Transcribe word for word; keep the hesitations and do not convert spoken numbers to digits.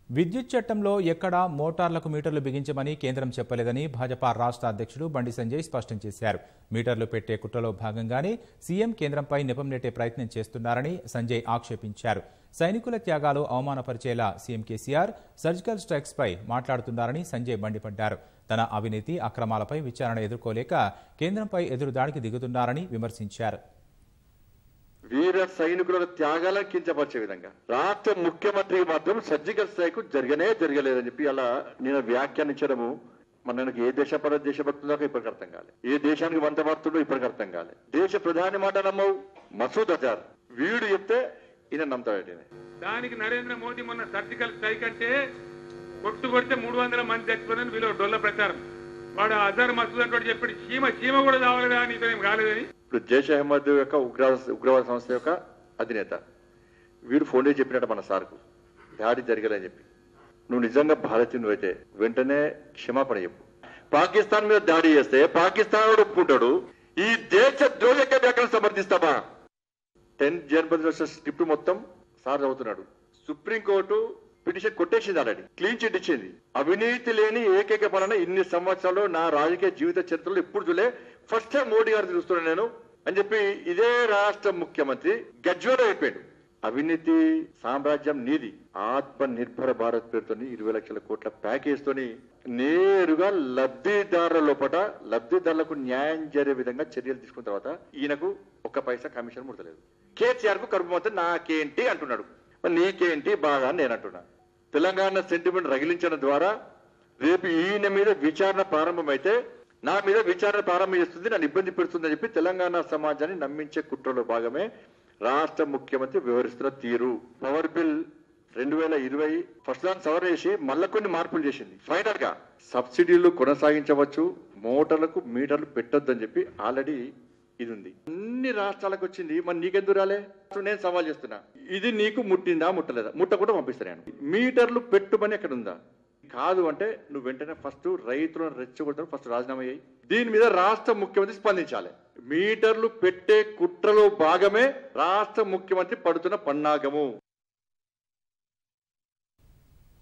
విద్యుత్ చట్టంలో ఎక్కడా మోటార్లకు మీటర్లు బిగించమని కేంద్రం చెప్పలేదని భాజపా రాష్ట్ర అధ్యక్షుడు బండి సంజయ్ స్పష్టం చేశారు. మీటర్లు పెట్టే కుట్రలో భాగంగానే సీఎం కేంద్రంపై నెపం నెట్టే ప్రయత్నం చేస్తున్నారని సంజయ్ ఆక్షేపించారు. సైనికుల త్యాగాలు అవమానపరిచేలా సీఎం కేసీఆర్ సర్జికల్ స్ట్రైక్స్ పై మాట్లాడుతున్నారని సంజయ్ మండిపడ్డారు. తన అవినీతి అక్రమాలపై విచారణ ఎదుర్కోలేక కేంద్రంపై ఎదురుదాడికి దిగుతున్నారని విమర్శించారు. వీర సైనికుల త్యాగాలను కించపరిచే విధంగా రాష్ట్ర ముఖ్యమంత్రి మాత్రం సర్జికల్ స్ట్రైక్ జరగనే జరగలేదని చెప్పి అలా నేను వ్యాఖ్యానించడము మనకి ఏ దేశ పర దేశభక్తులు దాకా ఇప్పటికి అర్థం కాలే, ఏ దేశానికి వంతభక్తుడు ఇప్పటికి అర్థం కాలే. దేశ ప్రధాని మాట నమ్మవు మసూద్ అజార్ వీడు చెప్తే ఈయన నమ్ముతాడు. దానికి నరేంద్ర మోదీ మొన్న సర్జికల్ స్ట్రైక్ అంటే కొట్టు కొడితే మూడు వందల మంది చచ్చిపోయినని వీళ్ళు డొల్ల ప్రచారం. వాడు అజార్ మసూద్ అంటే చెప్పాడు చీమ చీమ కూడా కావాలిగా నీతో ఏం కాలేదని. ఇప్పుడు జైష్ అహ్మద్ యొక్క ఉగ్రవాద ఉగ్రవాద సంస్థ యొక్క అధినేత వీడు ఫోన్ చేసి చెప్పినట్టు మన సార్కు దాడి జరగలేని చెప్పి, నువ్వు నిజంగా భారతీయుడు అయితే వెంటనే క్షమాపణ చెప్పు. పాకిస్తాన్ మీద దాడి చేస్తే పాకిస్తాన్ వాడు ఒప్పుకుంటాడు, ఈ దేశ ద్రోహక వ్యాఖ్యలు సమర్థిస్తామా? టెన్త్ జనవరి స్క్రిప్ట్ మొత్తం సార్ చదువుతున్నాడు. సుప్రీంకోర్టు పిటిషన్ కొట్టేసింది, ఆల్రెడీ క్లీన్ చిట్ ఇచ్చింది. అవినీతి లేని ఏకైక పాలన ఇన్ని సంవత్సరాలు నా రాజకీయ జీవిత చరిత్రలో ఎప్పుడు చూలే, ఫస్ట్ టైం మోడీ గారు చూస్తున్నాను నేను అని చెప్పి ఇదే రాష్ట్ర ముఖ్యమంత్రి గజ్వేల్ అయిపోయాడు. అవినీతి సామ్రాజ్యం నీది, ఆత్మ నిర్భర భారత్ పేరుతో ఇరవై లక్షల కోట్ల ప్యాకేజ్ తోని నేరుగా లబ్ధిదారుల లోపల లబ్ధిదారులకు న్యాయం జరిగే విధంగా చర్యలు తీసుకున్న తర్వాత ఈయనకు ఒక్క పైసా కమిషన్ ముడతలేదు. కేసీఆర్ కు కరుపు మొత్తం నాకేంటి అంటున్నాడు, నీకేంటి బాగా నేను అంటున్నా. తెలంగాణ సెంటిమెంట్ రగిలించడం ద్వారా రేపు ఈయన మీద విచారణ ప్రారంభమైతే నా మీద విచారణ ప్రారంభం చేస్తుంది, నన్ను ఇబ్బంది పెడుతుందని చెప్పి తెలంగాణ సమాజాన్ని నమ్మించే కుట్రలో భాగమే రాష్ట్ర ముఖ్యమంత్రి వ్యవహరిస్తున్న తీరు. పవర్ బిల్ రెండు వేల ఇరవై ఫస్ట్ దాన్ని సవరణ చేసి మళ్ళా కొన్ని మార్పులు చేసింది. ఫైనల్ గా సబ్సిడీలు కొనసాగించవచ్చు, మోటార్లకు మీటర్లు పెట్టొద్దని చెప్పి ఆల్రెడీ ఇది ఉంది. అన్ని రాష్ట్రాలకు వచ్చింది, మరి నీకెందుకు రాలే? నేను సవాల్ చేస్తున్నా, ఇది నీకు ముట్టిందా ముట్టలేదా? ముట్టకుండా పంపిస్తాను. మీటర్లు పెట్టుమని ఎక్కడ ఉందా? కాదు అంటే నువ్వు వెంటనే ఫస్ట్ రైతులను రెచ్చగొడతాను, ఫస్ట్ రాజీనామా అయ్యి దీని మీద రాష్ట్ర ముఖ్యమంత్రి స్పందించాలి. మీటర్లు పెట్టే కుట్రలో భాగమే రాష్ట్ర ముఖ్యమంత్రి పడుతున్న పన్నాగము.